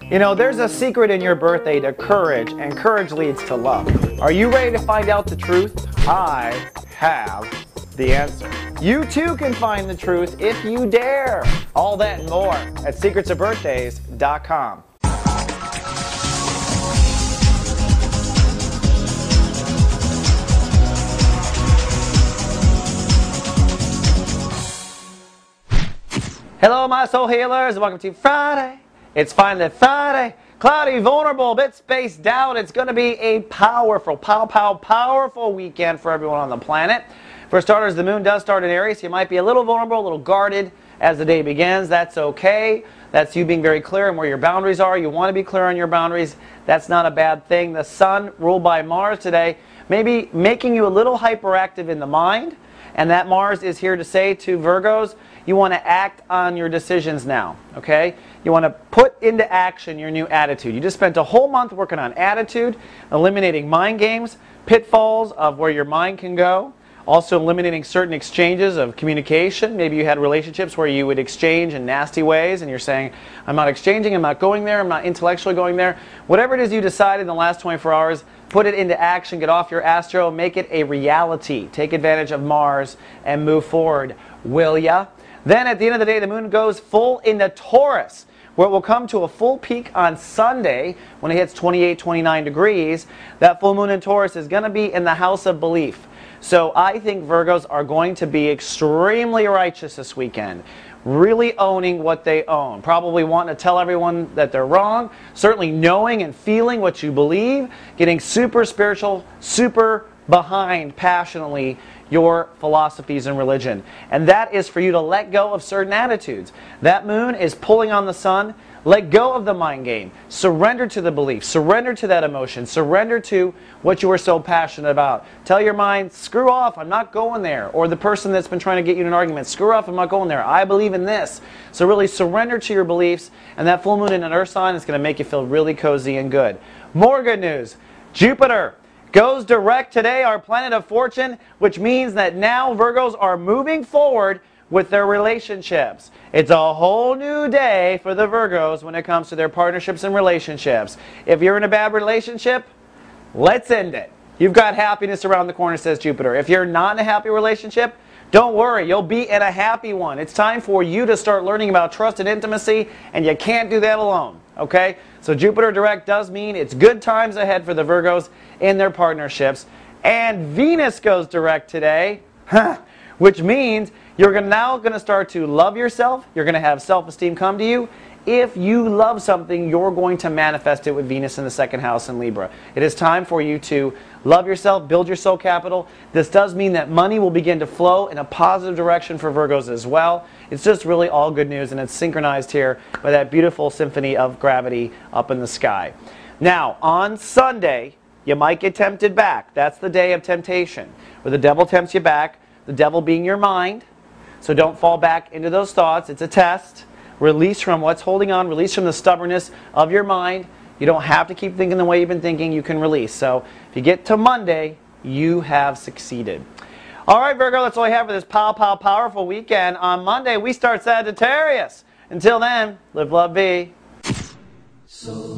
You know, there's a secret in your birthday to courage, and courage leads to love. Are you ready to find out the truth? I have the answer. You too can find the truth if you dare. All that and more at secretsofbirthdays.com. Hello, my soul healers. Welcome to Friday. It's finally Friday. Cloudy, vulnerable, a bit spaced out. It's going to be a powerful weekend for everyone on the planet. For starters, the moon does start in Aries. You might be a little vulnerable, a little guarded as the day begins. That's okay. That's you being very clear on where your boundaries are. You want to be clear on your boundaries. That's not a bad thing. The sun, ruled by Mars today, may be making you a little hyperactive in the mind. And that Mars is here to say to Virgos, you want to act on your decisions now, okay? You want to put into action your new attitude. You just spent a whole month working on attitude, eliminating mind games, pitfalls of where your mind can go, also eliminating certain exchanges of communication. Maybe you had relationships where you would exchange in nasty ways and you're saying, I'm not exchanging, I'm not going there, I'm not intellectually going there. Whatever it is you decided in the last 24 hours, put it into action, get off your astro, make it a reality. Take advantage of Mars and move forward, will ya? Then at the end of the day, the moon goes full into Taurus, where it will come to a full peak on Sunday when it hits 28, 29 degrees. That full moon in Taurus is going to be in the house of belief. So I think Virgos are going to be extremely righteous this weekend, really owning what they own, probably wanting to tell everyone that they're wrong, certainly knowing and feeling what you believe, getting super spiritual, super behind passionately your philosophies and religion. And that is for you to let go of certain attitudes. That moon is pulling on the sun. Let go of the mind game. Surrender to the belief. Surrender to that emotion. Surrender to what you are so passionate about. Tell your mind, screw off, I'm not going there. Or the person that's been trying to get you in an argument, screw off, I'm not going there. I believe in this. So really surrender to your beliefs, and that full moon in an earth sign is going to make you feel really cozy and good. More good news. Jupiter goes direct today, our planet of fortune, which means that now Virgos are moving forward with their relationships. It's a whole new day for the Virgos when it comes to their partnerships and relationships. If you're in a bad relationship, let's end it. You've got happiness around the corner, says Jupiter. If you're not in a happy relationship, don't worry, you'll be in a happy one. It's time for you to start learning about trust and intimacy, and you can't do that alone, okay? So Jupiter direct does mean it's good times ahead for the Virgos in their partnerships. And Venus goes direct today, which means you're now going to start to love yourself. You're going to have self-esteem come to you. If you love something, you're going to manifest it with Venus in the second house in Libra. It is time for you to love yourself, build your soul capital. This does mean that money will begin to flow in a positive direction for Virgos as well. It's just really all good news, and it's synchronized here by that beautiful symphony of gravity up in the sky. Now, on Sunday, you might get tempted back. That's the day of temptation, where the devil tempts you back, the devil being your mind. So don't fall back into those thoughts. It's a test. Release from what's holding on. Release from the stubbornness of your mind. You don't have to keep thinking the way you've been thinking. You can release. So if you get to Monday, you have succeeded. All right, Virgo, that's all I have for this powerful weekend. On Monday, we start Sagittarius. Until then, live, love, be. So